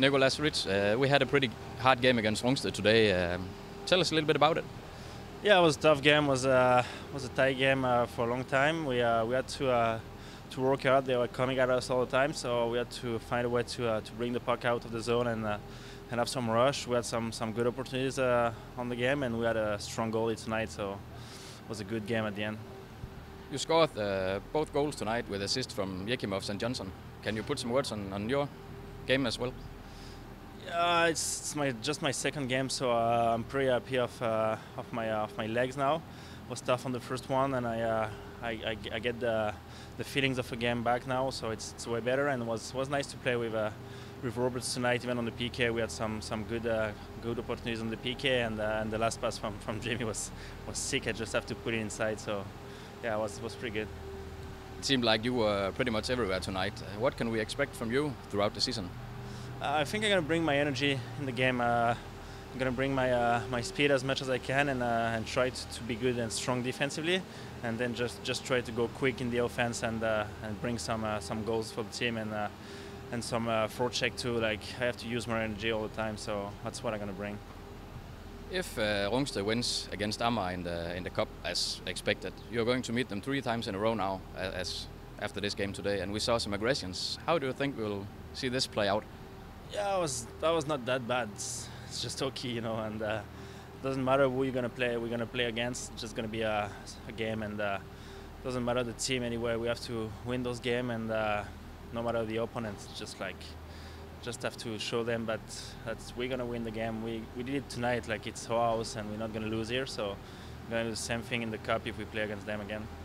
Nicolas Rich, we had a pretty hard game against Rungsted today. Tell us a little bit about it. Yeah, it was a tough game. Was a tight game for a long time. We had to work hard. They were coming at us all the time, so we had to find a way to bring the puck out of the zone and have some rush. We had some good opportunities on the game, and we had a strong goalie tonight. So it was a good game at the end. You scored both goals tonight with assists from Yekimov and Johnson. Can you put some words on your game as well? Yeah, it's just my second game, so I'm pretty happy of my legs now. It was tough on the first one, and I get the feelings of a game back now, so it's way better. And it was nice to play with Roberts tonight. Even on the PK, we had some good opportunities on the PK, and the last pass from Jamie was sick. I just have to put it inside, so yeah, it was pretty good. It seemed like you were pretty much everywhere tonight. What can we expect from you throughout the season? I think I'm gonna bring my energy in the game. I'm gonna bring my speed as much as I can, and try to be good and strong defensively, and then just try to go quick in the offense and bring some goals for the team and some forecheck too. Like, I have to use more energy all the time, so that's what I'm gonna bring. If Rungsted wins against Amager in the cup as expected, you're going to meet them 3 times in a row now, as after this game today, and we saw some aggressions. How do you think we'll see this play out? Yeah, that was not that bad. It's just hockey, you know, and doesn't matter who you're gonna play. We're gonna play against. It's just gonna be a game, and doesn't matter the team anyway. We have to win those games, and no matter the opponent, just have to show them that we're gonna win the game. We did it tonight, like it's our house, and we're not gonna lose here. So we're gonna do the same thing in the cup if we play against them again.